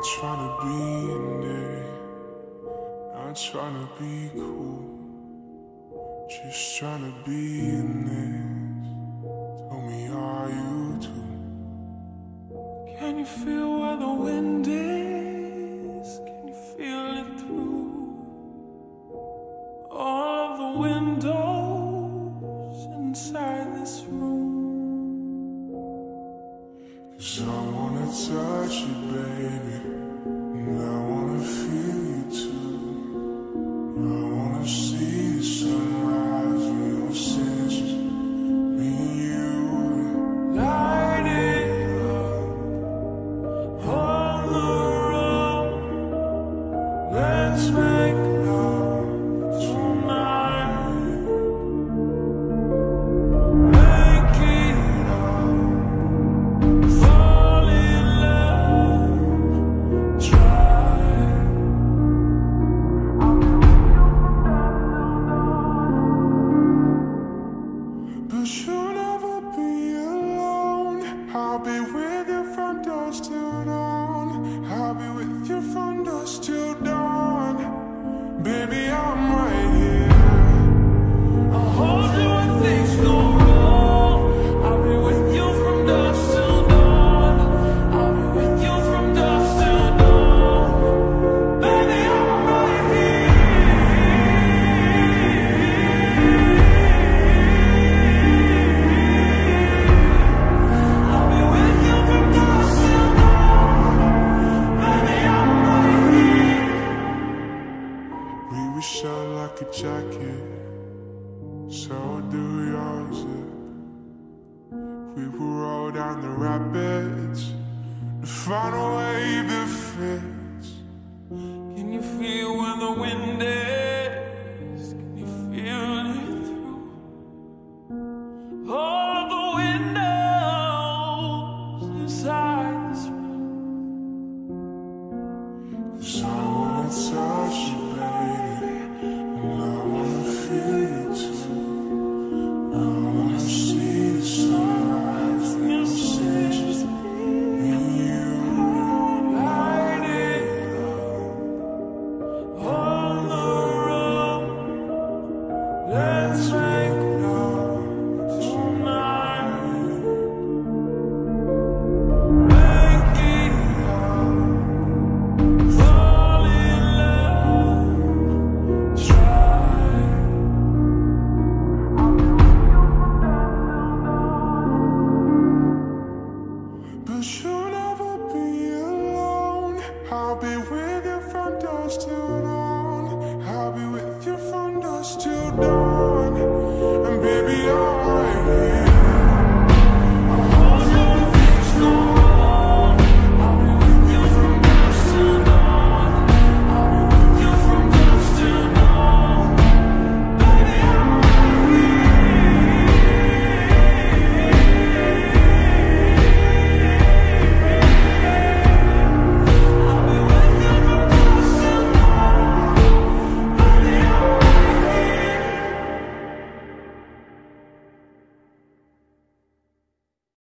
tryna be in it, not tryna be cool, just tryna be in this. Tell me, are you too? Can you feel where the wind is? Can you feel it through all of the windows inside this room? 'Cause I wanna touch you, baby, and I wanna feel you too. I wanna see the sunrise in your senses, me and you. Light it up on the road. Let's make love tonight. Make it up. Fall in love. Try. But you'll never be alone. I'll be with you from dusk till dawn. I'll be with you from dusk till dawn. Baby, I'm right here. I'll hold you when things go wrong. I'll be with you from dusk till dawn. I'll be with you from dusk till dawn. Baby, I'm right here. I'll be with you from dusk till dawn. Baby, I'm right here. We were shot like a jacket, so do yours. We will roll down the rapids to find a wave that fits. Can you feel where the wind is? Can you feel it through all of the windows inside this room? 'Cause I wanna touch you, baby, and I wanna feel you too. I wanna see the sunrise in your senses, me and you. Light it up on the road. Let's make love tonight. Make it up. Fall in love. Try. But you'll never be alone. I'll be with you from dusk till dawn. I'll be with you from dusk till dawn. And baby, I'm